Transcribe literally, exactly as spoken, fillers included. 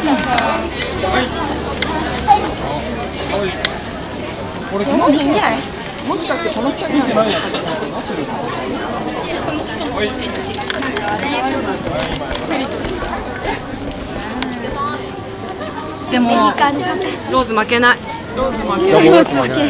じゃもういいんじゃない？もしかしてこの人にはでもローズ負けない。ローズ負けない。 ローズ負けない。